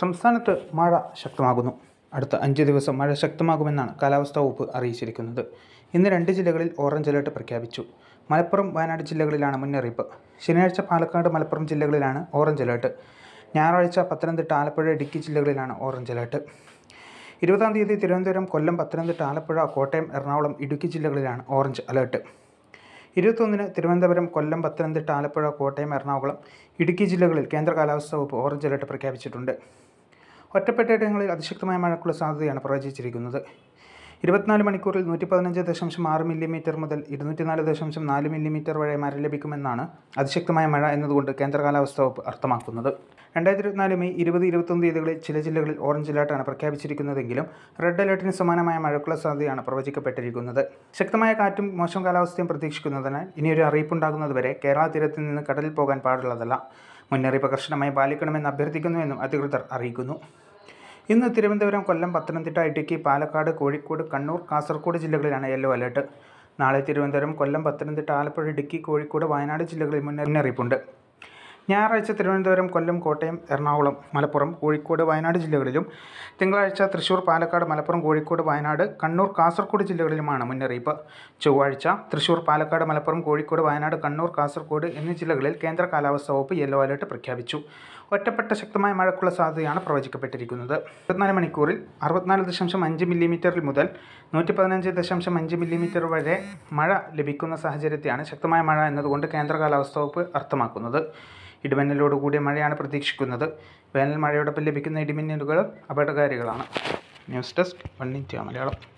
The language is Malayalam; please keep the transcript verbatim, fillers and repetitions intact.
സംസ്ഥാനത്ത് മഴ ശക്തമാകുന്നു. അടുത്ത അഞ്ച് ദിവസം മഴ ശക്തമാകുമെന്നാണ് കാലാവസ്ഥാ വകുപ്പ് അറിയിച്ചിരിക്കുന്നത്. ഇന്ന് രണ്ട് ജില്ലകളിൽ ഓറഞ്ച് അലർട്ട് പ്രഖ്യാപിച്ചു. മലപ്പുറം, വയനാട് ജില്ലകളിലാണ് മുന്നറിയിപ്പ്. ശനിയാഴ്ച പാലക്കാട്, മലപ്പുറം ജില്ലകളിലാണ് ഓറഞ്ച് അലർട്ട്. ഞായറാഴ്ച പത്തനംതിട്ട, ആലപ്പുഴ, ഇടുക്കി ജില്ലകളിലാണ് ഓറഞ്ച് അലർട്ട്. ഇരുപതാം തീയതി തിരുവനന്തപുരം, കൊല്ലം, പത്തനംതിട്ട, ആലപ്പുഴ, കോട്ടയം, എറണാകുളം, ഇടുക്കി ജില്ലകളിലാണ് ഓറഞ്ച് അലർട്ട്. ഇരുപത്തൊന്നിന് തിരുവനന്തപുരം, കൊല്ലം, പത്തനംതിട്ട, ആലപ്പുഴ, കോട്ടയം, എറണാകുളം, ഇടുക്കി ജില്ലകളിൽ കേന്ദ്ര കാലാവസ്ഥാ വകുപ്പ് ഓറഞ്ച് അലർട്ട് പ്രഖ്യാപിച്ചിട്ടുണ്ട്. ഒറ്റപ്പെട്ടയിടങ്ങളിൽ അതിശക്തമായ മഴയ്ക്കുള്ള സാധ്യതയാണ് പ്രവചിച്ചിരിക്കുന്നത്. ഇരുപത്തിനാല് മണിക്കൂറിൽ നൂറ്റി പതിനഞ്ച് ദശാംശം ആറ് മില്ലിമീറ്റർ മുതൽ ഇരുന്നൂറ്റിനാല് ദശാംശം നാല് മില്ലിമീറ്റർ വരെ മഴ ലഭിക്കുമെന്നാണ് അതിശക്തമായ മഴ എന്നതുകൊണ്ട് കേന്ദ്ര കാലാവസ്ഥാ വകുപ്പ് അർത്ഥമാക്കുന്നത്. രണ്ടായിരത്തി ഇരുപത്തിനാല് മെയ് ഇരുപത് ഇരുപത്തൊന്ന് തീയതികളിൽ ചില ജില്ലകളിൽ ഓറഞ്ച് അലർട്ടാണ് പ്രഖ്യാപിച്ചിരിക്കുന്നതെങ്കിലും റെഡ് അലർട്ടിന് സമാനമായ മഴയ്ക്കുള്ള സാധ്യതയാണ് പ്രവചിക്കപ്പെട്ടിരിക്കുന്നത്. ശക്തമായ കാറ്റും മോശം കാലാവസ്ഥയും പ്രതീക്ഷിക്കുന്നതിനാൽ ഇനിയൊരു അറിയിപ്പുണ്ടാകുന്നതുവരെ കേരള തീരത്തിൽ നിന്ന് കടലിൽ പോകാൻ പാടുള്ളതല്ല. മുന്നറിയിപ്പ് കർശനമായി പാലിക്കണമെന്ന് അഭ്യർത്ഥിക്കുന്നുവെന്നും അധികൃതർ അറിയിക്കുന്നു. ഇന്ന് തിരുവനന്തപുരം, കൊല്ലം, പത്തനംതിട്ട, ഇടുക്കി, പാലക്കാട്, കോഴിക്കോട്, കണ്ണൂർ, കാസർഗോഡ് ജില്ലകളിലാണ് യെല്ലോ അലർട്ട്. നാളെ തിരുവനന്തപുരം, കൊല്ലം, പത്തനംതിട്ട, ആലപ്പുഴ, ഇടുക്കി, കോഴിക്കോട്, വയനാട് ജില്ലകളിൽ മുന്നറിയിപ്പുണ്ട്. ഞായറാഴ്ച തിരുവനന്തപുരം, കൊല്ലം, കോട്ടയം, എറണാകുളം, മലപ്പുറം, കോഴിക്കോട്, വയനാട് ജില്ലകളിലും തിങ്കളാഴ്ച തൃശൂർ, പാലക്കാട്, മലപ്പുറം, കോഴിക്കോട്, വയനാട്, കണ്ണൂർ, കാസർഗോഡ് ജില്ലകളിലുമാണ് മുന്നറിയിപ്പ്. ചൊവ്വാഴ്ച തൃശൂർ, പാലക്കാട്, മലപ്പുറം, കോഴിക്കോട്, വയനാട്, കണ്ണൂർ, കാസർഗോഡ് എന്നീ ജില്ലകളിൽ കേന്ദ്ര കാലാവസ്ഥാ വകുപ്പ് യെല്ലോ അലർട്ട് പ്രഖ്യാപിച്ചു. ഒറ്റപ്പെട്ട ശക്തമായ മഴയ്ക്കുള്ള സാധ്യതയാണ് പ്രവചിക്കപ്പെട്ടിരിക്കുന്നത്. ഇരുപത്തിനാല് മണിക്കൂറിൽ അറുപത്തിനാല് ദശാംശം അഞ്ച് മില്ലിമീറ്ററിൽ മുതൽ നൂറ്റി പതിനഞ്ച് ദശാംശം അഞ്ച് മില്ലിമീറ്റർ വരെ മഴ ലഭിക്കുന്ന സാഹചര്യത്തെയാണ് ശക്തമായ മഴ എന്നതുകൊണ്ട് കേന്ദ്ര കാലാവസ്ഥാ വകുപ്പ് അർത്ഥമാക്കുന്നത്. ഇടിമിന്നലോട് കൂടിയ മഴയാണ് പ്രതീക്ഷിക്കുന്നത്. വേനൽ മഴയോടൊപ്പം ലഭിക്കുന്ന ഇടിമിന്നലുകൾ അപകടകാരികളാണ്. News desk one India Malayalam.